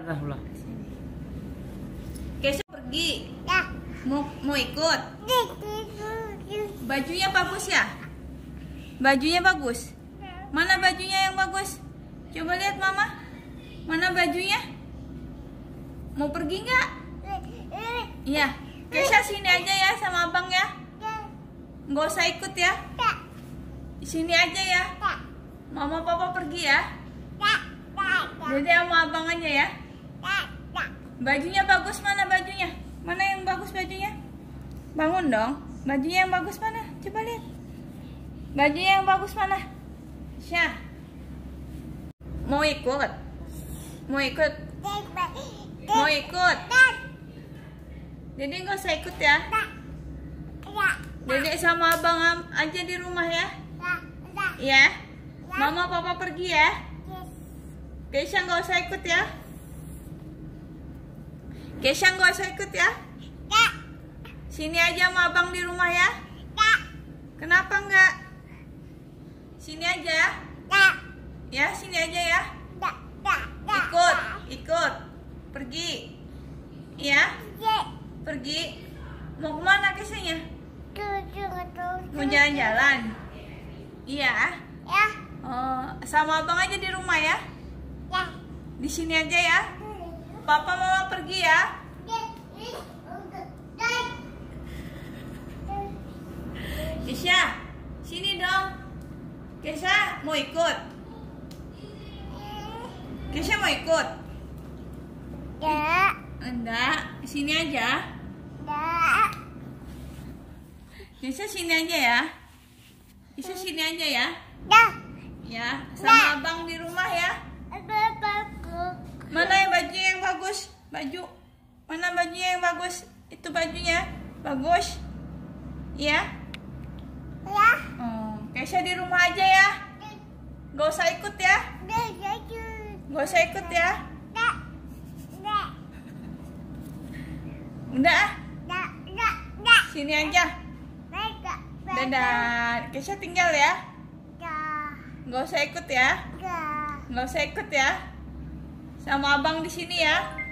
dah ulah. Kesha pergi. Ya. Mau ikut? Bajunya bagus ya? Bajunya bagus? Mana bajunya yang bagus? Coba lihat mama. Mana bajunya? Mau pergi nggak? Iya. Kesha sini aja ya sama abang ya. Nggak usah ikut ya. Sini aja ya. Mama papa pergi ya. Jadi sama abang aja ya. Bajunya bagus, mana bajunya? Mana yang bagus bajunya? Bangun dong. Bajunya yang bagus mana? Coba lihat. Bajunya yang bagus mana? Syah. Mau ikut? Mau ikut? Mau ikut? Jadi nggak usah ikut ya. Dedek sama abang aja di rumah ya. Ya. Mama papa pergi ya. Kesha nggak usah ikut ya. Kesha nggak usah ikut ya. Sini aja sama abang di rumah ya. Kenapa nggak? Sini aja. Ya, sini aja ya. Ikut. Pergi. Ya. Pergi. Mau kemana Keshanya? Mau jalan-jalan. Iya. Oh, sama abang aja di rumah ya. Di sini aja ya. Papa mama pergi ya. Kesha, sini dong. Kesha mau ikut. Kesha mau ikut. Enggak, sini aja. Kesha sini aja ya. Kesha sini aja ya. Ya, sama abang di rumah ya. Mana yang baju yang bagus? Baju. Mana bajunya yang bagus? Itu bajunya. Bagus. Ya. Kesha di rumah aja ya. Gak usah ikut ya. Gak usah ikut ya. Udah. Sini aja. Dadah. Kesha tinggal ya. Gak usah ikut ya. Gak usah ikut ya. Sama abang di sini ya.